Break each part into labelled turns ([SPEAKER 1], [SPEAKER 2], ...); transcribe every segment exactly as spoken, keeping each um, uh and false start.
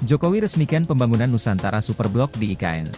[SPEAKER 1] Jokowi resmikan pembangunan Nusantara Superblok di I K N.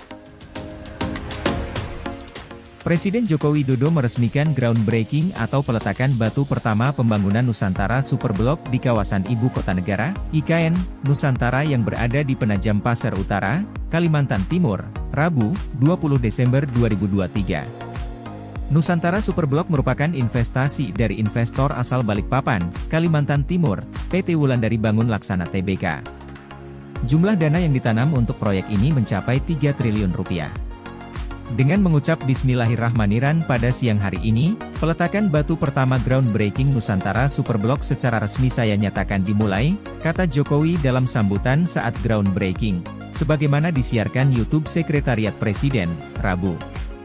[SPEAKER 1] Presiden Joko Widodo meresmikan groundbreaking atau peletakan batu pertama pembangunan Nusantara Superblok di kawasan Ibu Kota Negara, I K N, Nusantara yang berada di Penajam Pasir Utara, Kalimantan Timur, Rabu, dua puluh Desember dua ribu dua puluh tiga. Nusantara Superblok merupakan investasi dari investor asal Balikpapan, Kalimantan Timur, P T Wulandari Bangun Laksana T B K. Jumlah dana yang ditanam untuk proyek ini mencapai tiga triliun rupiah. Dengan mengucap Bismillahirrahmanirrahim pada siang hari ini, peletakan batu pertama groundbreaking Nusantara Superblok secara resmi saya nyatakan dimulai, kata Jokowi dalam sambutan saat groundbreaking, sebagaimana disiarkan YouTube Sekretariat Presiden, Rabu.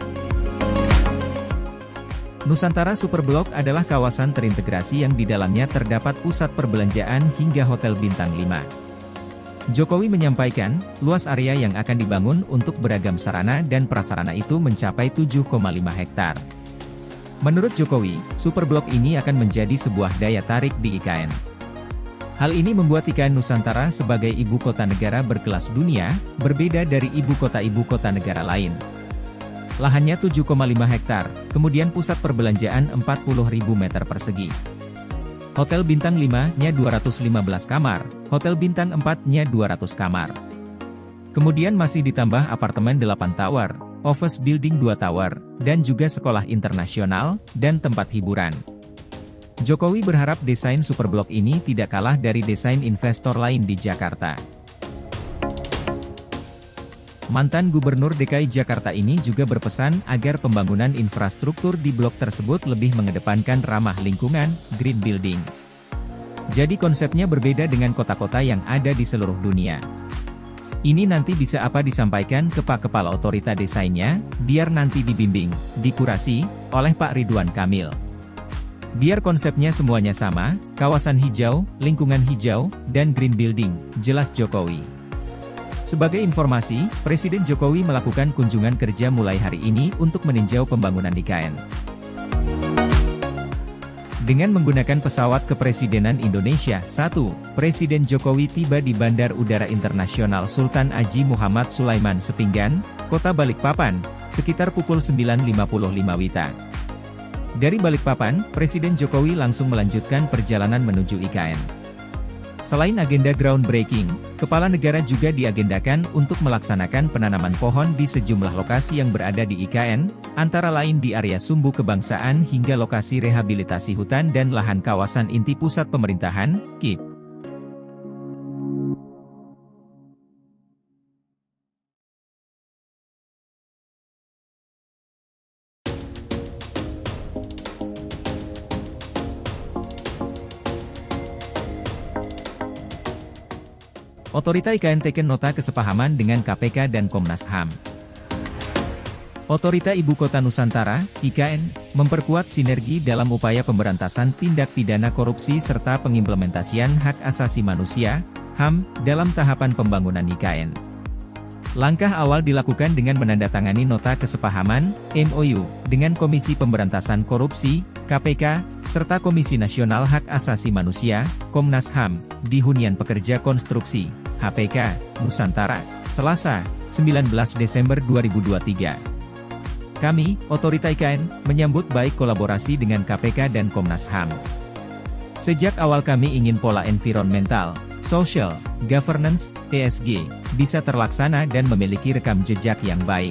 [SPEAKER 1] Nusantara Superblok adalah kawasan terintegrasi yang di dalamnya terdapat pusat perbelanjaan hingga hotel bintang lima. Jokowi menyampaikan, luas area yang akan dibangun untuk beragam sarana dan prasarana itu mencapai tujuh koma lima hektar. Menurut Jokowi, Superblok ini akan menjadi sebuah daya tarik di I K N. Hal ini membuat I K N Nusantara sebagai ibu kota negara berkelas dunia, berbeda dari ibu kota-ibu kota negara lain. Lahannya tujuh koma lima hektar, kemudian pusat perbelanjaan empat puluh ribu meter persegi. Hotel Bintang lima-nya dua ratus lima belas kamar, Hotel Bintang empat-nya dua ratus kamar. Kemudian masih ditambah apartemen delapan tower, office building dua tower, dan juga sekolah internasional, dan tempat hiburan. Jokowi berharap desain Superblok ini tidak kalah dari desain investor lain di Jakarta. Mantan Gubernur D K I Jakarta ini juga berpesan agar pembangunan infrastruktur di blok tersebut lebih mengedepankan ramah lingkungan, green building. Jadi konsepnya berbeda dengan kota-kota yang ada di seluruh dunia. Ini nanti bisa apa disampaikan ke Pak Kepala Otorita Desainnya, biar nanti dibimbing, dikurasi, oleh Pak Ridwan Kamil. Biar konsepnya semuanya sama, kawasan hijau, lingkungan hijau, dan green building, jelas Jokowi. Sebagai informasi, Presiden Jokowi melakukan kunjungan kerja mulai hari ini untuk meninjau pembangunan I K N. Dengan menggunakan pesawat Kepresidenan Indonesia, satu, Presiden Jokowi tiba di Bandar Udara Internasional Sultan Haji Muhammad Sulaiman Sepinggan, Kota Balikpapan, sekitar pukul sembilan lima puluh lima W I T A. Dari Balikpapan, Presiden Jokowi langsung melanjutkan perjalanan menuju I K N. Selain agenda groundbreaking, Kepala Negara juga diagendakan untuk melaksanakan penanaman pohon di sejumlah lokasi yang berada di I K N, antara lain di area Sumbu Kebangsaan hingga lokasi rehabilitasi hutan dan lahan kawasan inti pusat pemerintahan, K I P. Otorita I K N teken nota kesepahaman dengan K P K dan Komnas H A M. Otorita Ibu Kota Nusantara, I K N, memperkuat sinergi dalam upaya pemberantasan tindak pidana korupsi serta pengimplementasian hak asasi manusia, H A M, dalam tahapan pembangunan I K N. Langkah awal dilakukan dengan menandatangani nota kesepahaman, M O U, dengan Komisi Pemberantasan Korupsi, K P K, serta Komisi Nasional Hak Asasi Manusia, Komnas H A M, di Hunian Pekerja Konstruksi, H P K, Nusantara, Selasa, sembilan belas Desember dua ribu dua puluh tiga. Kami, Otorita I K N, menyambut baik kolaborasi dengan K P K dan Komnas H A M. Sejak awal kami ingin pola environmental, social, governance, E S G, bisa terlaksana dan memiliki rekam jejak yang baik.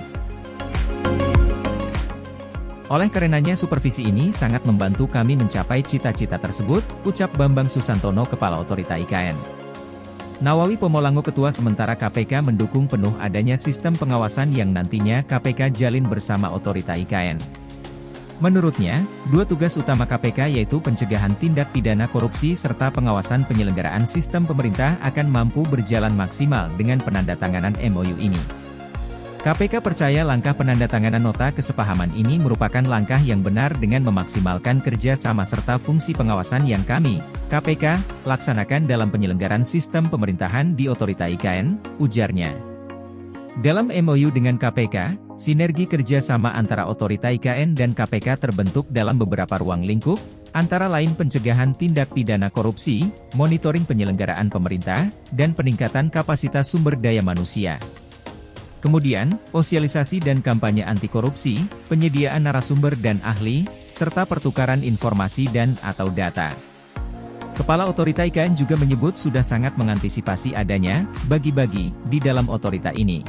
[SPEAKER 1] Oleh karenanya supervisi ini sangat membantu kami mencapai cita-cita tersebut, ucap Bambang Susantono Kepala Otorita I K N. Nawawi Pomolango Ketua Sementara K P K mendukung penuh adanya sistem pengawasan yang nantinya K P K jalin bersama Otorita I K N. Menurutnya, dua tugas utama K P K yaitu pencegahan tindak pidana korupsi serta pengawasan penyelenggaraan sistem pemerintah akan mampu berjalan maksimal dengan penandatanganan M O U ini. K P K percaya langkah penandatanganan nota kesepahaman ini merupakan langkah yang benar dengan memaksimalkan kerja sama serta fungsi pengawasan yang kami, K P K, laksanakan dalam penyelenggaraan sistem pemerintahan di Otorita I K N, ujarnya. Dalam M O U dengan K P K, Sinergi kerjasama antara Otorita I K N dan K P K terbentuk dalam beberapa ruang lingkup, antara lain pencegahan tindak pidana korupsi, monitoring penyelenggaraan pemerintah, dan peningkatan kapasitas sumber daya manusia. Kemudian, sosialisasi dan kampanye anti korupsi, penyediaan narasumber dan ahli, serta pertukaran informasi dan atau data. Kepala Otorita I K N juga menyebut sudah sangat mengantisipasi adanya bagi-bagi di dalam otorita ini.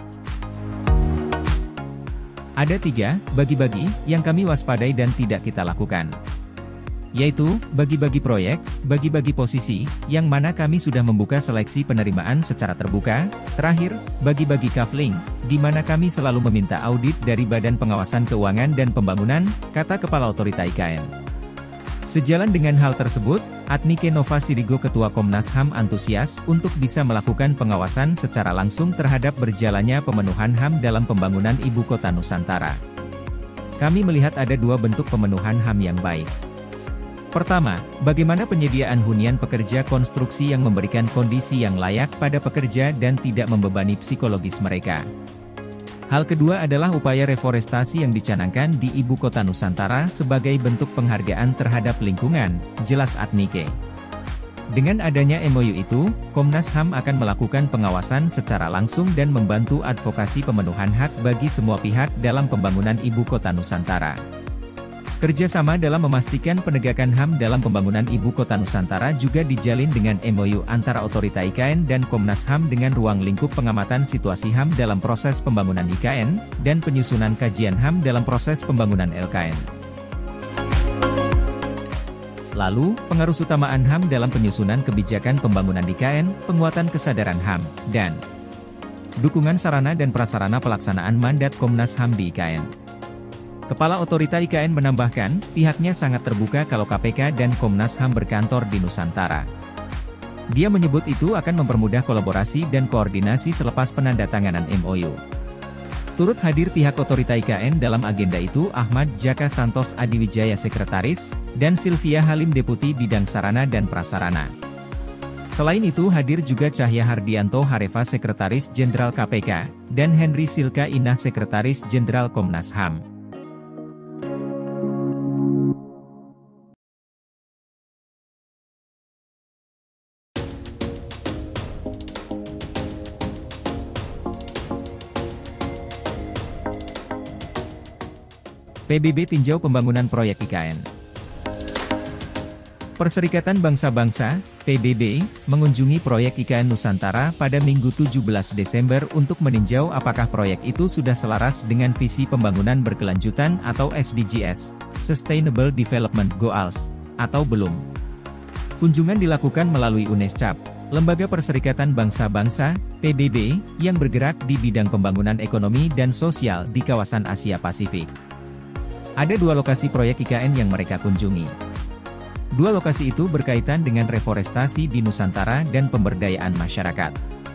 [SPEAKER 1] Ada tiga bagi-bagi yang kami waspadai dan tidak kita lakukan. Yaitu, bagi-bagi proyek, bagi-bagi posisi, yang mana kami sudah membuka seleksi penerimaan secara terbuka. Terakhir, bagi-bagi kafling, di mana kami selalu meminta audit dari Badan Pengawasan Keuangan dan Pembangunan, kata Kepala Otorita I K N. Sejalan dengan hal tersebut, Adnike Nova Sirigo Ketua Komnas H A M antusias untuk bisa melakukan pengawasan secara langsung terhadap berjalannya pemenuhan H A M dalam pembangunan Ibu Kota Nusantara. Kami melihat ada dua bentuk pemenuhan H A M yang baik. Pertama, bagaimana penyediaan hunian pekerja konstruksi yang memberikan kondisi yang layak pada pekerja dan tidak membebani psikologis mereka. Hal kedua adalah upaya reforestasi yang dicanangkan di Ibu Kota Nusantara sebagai bentuk penghargaan terhadap lingkungan, jelas Adnike. Dengan adanya M O U itu, Komnas H A M akan melakukan pengawasan secara langsung dan membantu advokasi pemenuhan hak bagi semua pihak dalam pembangunan Ibu Kota Nusantara. Kerjasama dalam memastikan penegakan H A M dalam pembangunan Ibu Kota Nusantara juga dijalin dengan M O U antara Otorita I K N dan Komnas H A M dengan ruang lingkup pengamatan situasi H A M dalam proses pembangunan I K N, dan penyusunan kajian H A M dalam proses pembangunan L K N. Lalu, pengarusutamaan H A M dalam penyusunan kebijakan pembangunan I K N, penguatan kesadaran H A M, dan dukungan sarana dan prasarana pelaksanaan mandat Komnas H A M di I K N. Kepala Otorita I K N menambahkan, pihaknya sangat terbuka kalau K P K dan Komnas H A M berkantor di Nusantara. Dia menyebut itu akan mempermudah kolaborasi dan koordinasi selepas penandatanganan M O U. Turut hadir pihak Otorita I K N dalam agenda itu Ahmad Jaka Santos Adiwijaya Sekretaris, dan Sylvia Halim Deputi Bidang Sarana dan Prasarana. Selain itu hadir juga Cahya Hardianto Hareva Sekretaris Jenderal K P K, dan Henry Silka Inah Sekretaris Jenderal Komnas H A M. P B B tinjau pembangunan proyek I K N. Perserikatan Bangsa-Bangsa, P B B, mengunjungi proyek I K N Nusantara pada Minggu tujuh belas Desember untuk meninjau apakah proyek itu sudah selaras dengan visi pembangunan berkelanjutan atau S D Gs, Sustainable Development Goals, atau belum. Kunjungan dilakukan melalui UNESCAP, Lembaga Perserikatan Bangsa-Bangsa, P B B, yang bergerak di bidang pembangunan ekonomi dan sosial di kawasan Asia Pasifik. Ada dua lokasi proyek I K N yang mereka kunjungi. Dua lokasi itu berkaitan dengan reforestasi di Nusantara dan pemberdayaan masyarakat.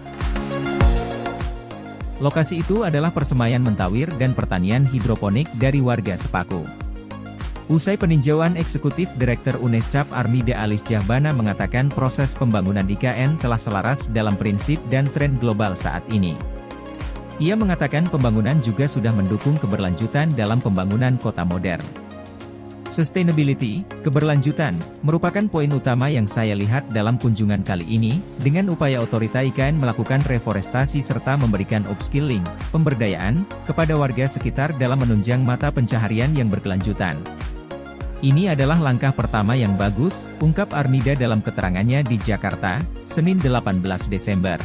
[SPEAKER 1] Lokasi itu adalah persemaian mentawir dan pertanian hidroponik dari warga Sepaku. Usai peninjauan Eksekutif Direktur UNESCAP Armida Alis Jahbana mengatakan proses pembangunan I K N telah selaras dalam prinsip dan tren global saat ini. Ia mengatakan pembangunan juga sudah mendukung keberlanjutan dalam pembangunan kota modern. Sustainability, keberlanjutan, merupakan poin utama yang saya lihat dalam kunjungan kali ini, dengan upaya Otorita I K N melakukan reforestasi serta memberikan upskilling, pemberdayaan, kepada warga sekitar dalam menunjang mata pencaharian yang berkelanjutan. Ini adalah langkah pertama yang bagus, ungkap Armida dalam keterangannya di Jakarta, Senin delapan belas Desember.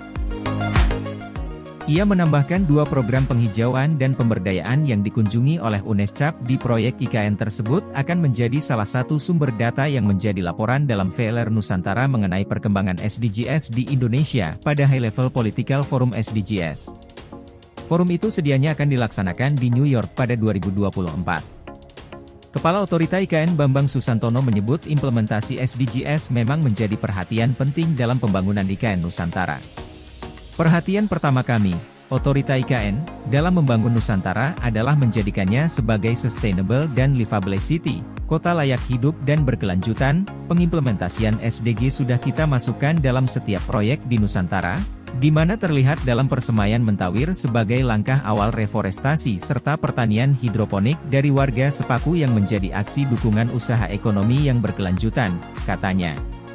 [SPEAKER 1] Ia menambahkan dua program penghijauan dan pemberdayaan yang dikunjungi oleh UNESCAP di proyek I K N tersebut akan menjadi salah satu sumber data yang menjadi laporan dalam V L R Nusantara mengenai perkembangan S D Gs di Indonesia pada High Level Political Forum S D Gs. Forum itu sedianya akan dilaksanakan di New York pada dua ribu dua puluh empat. Kepala Otorita I K N Bambang Susantono menyebut implementasi S D Gs memang menjadi perhatian penting dalam pembangunan I K N Nusantara. Perhatian pertama kami, Otorita I K N, dalam membangun Nusantara adalah menjadikannya sebagai sustainable dan livable city, kota layak hidup dan berkelanjutan. Pengimplementasian S D G sudah kita masukkan dalam setiap proyek di Nusantara, di mana terlihat dalam persemayan Mentawir sebagai langkah awal reforestasi serta pertanian hidroponik dari warga Sepaku yang menjadi aksi dukungan usaha ekonomi yang berkelanjutan, katanya.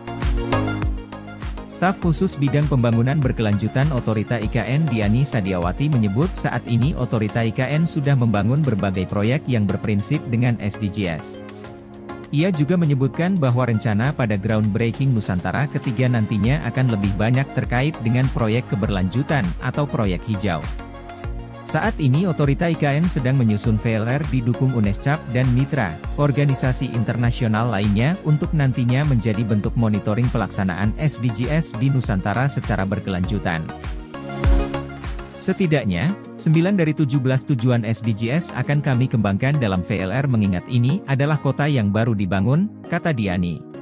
[SPEAKER 1] Staf khusus bidang pembangunan berkelanjutan Otorita I K N Diani Sadiawati menyebut saat ini Otorita I K N sudah membangun berbagai proyek yang berprinsip dengan S D Gs. Ia juga menyebutkan bahwa rencana pada groundbreaking Nusantara ketiga nantinya akan lebih banyak terkait dengan proyek keberlanjutan atau proyek hijau. Saat ini Otorita I K N sedang menyusun V L R didukung UNESCAP dan mitra, organisasi internasional lainnya untuk nantinya menjadi bentuk monitoring pelaksanaan S D Gs di Nusantara secara berkelanjutan. Setidaknya, sembilan dari tujuh belas tujuan S D Gs akan kami kembangkan dalam V L R mengingat ini adalah kota yang baru dibangun, kata Diani.